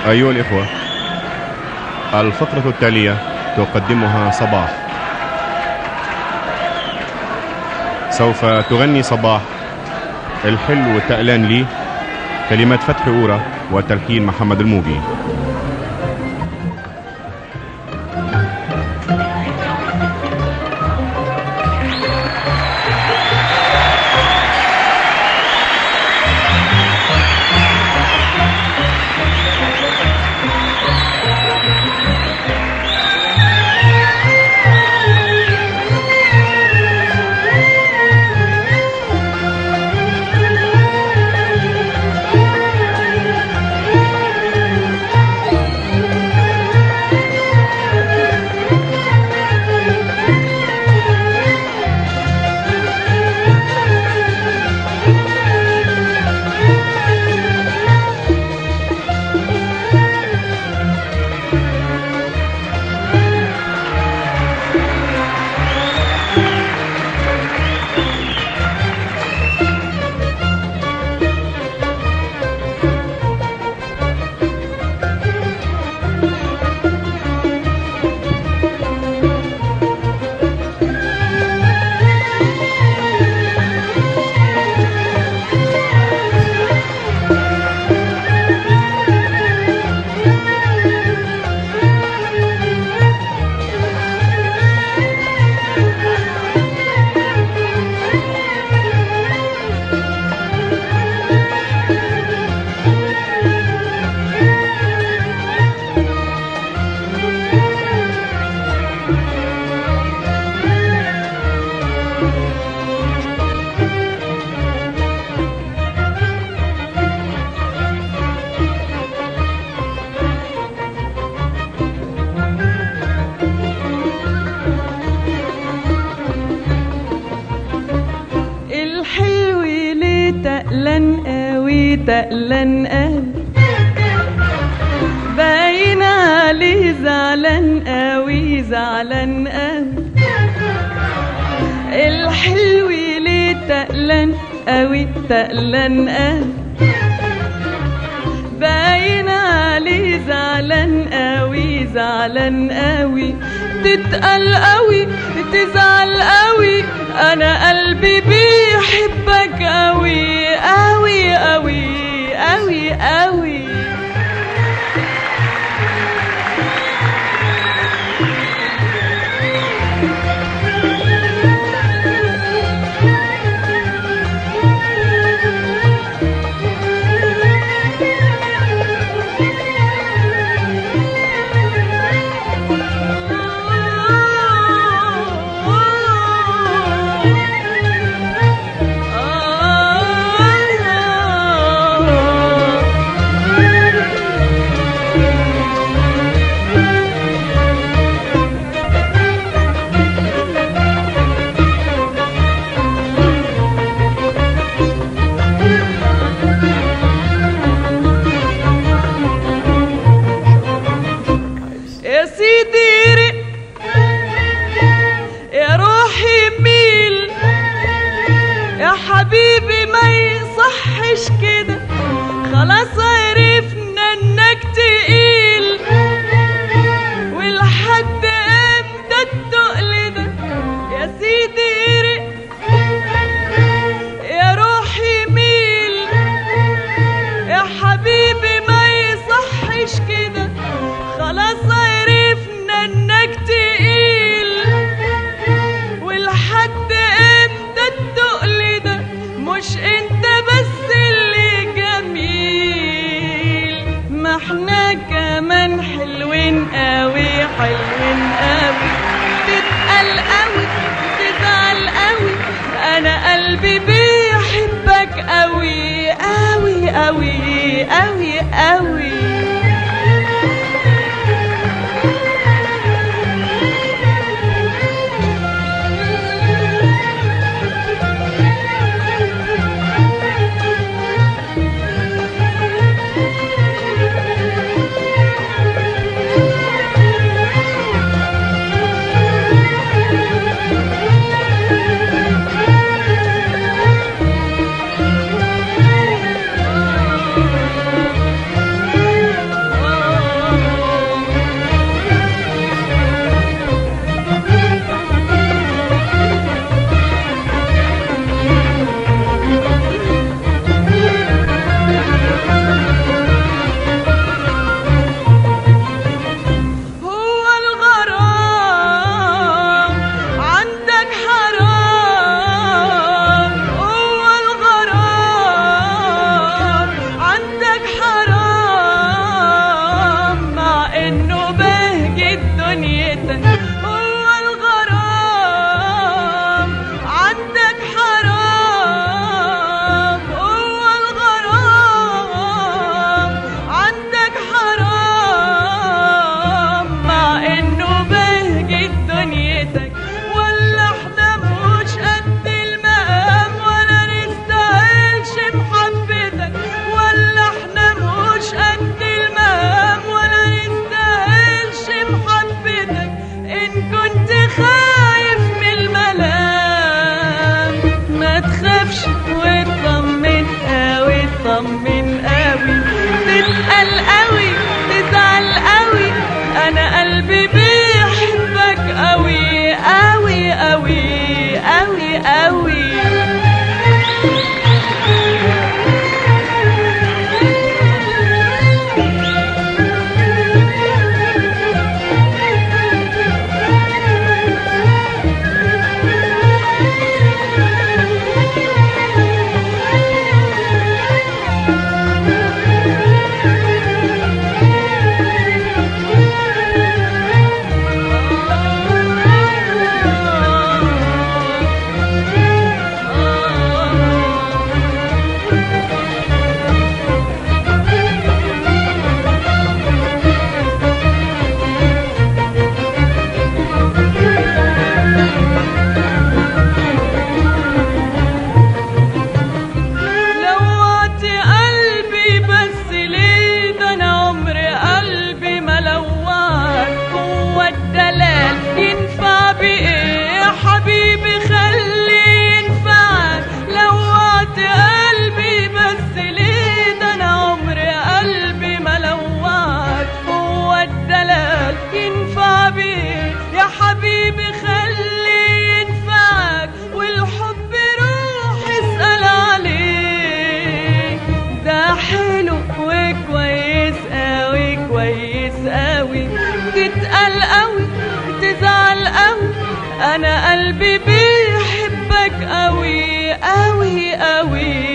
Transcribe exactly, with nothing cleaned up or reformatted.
أيها الإخوة، الفقرة التالية تقدمها صباح. سوف تغني صباح الحلو تقلان لي، كلمات فتحي أورا وتلحين محمد الموجي. تقلن قوي تقلن قوي، باين عليه زعلان قوي زعلان قوي. الحلو ليه تقلن قوي تقلن قوي، باين عليه زعلان قوي زعلان قوي. تتقل قوي تزعل قوي، انا قلبي بيحبك قوي قوي قوي قوي قوي. حبيبي ما يصحش كده، خلاص عرفنا انك تقيل، ولحد امتى التقل ده يا سيدي رق يا روحي ميل. يا حبيبي ما يصحش كده، خلاص عرفنا انك تقيل، ولحد امتى التقل ده؟ مش انت بس اللي جميل، ما احنا كمان حلوين قوي حلوين قوي. تتقل قوي تزعل قوي، انا قلبي بيحبك قوي قوي قوي قوي قوي. انا قلبي بيحبك قوي قوي قوي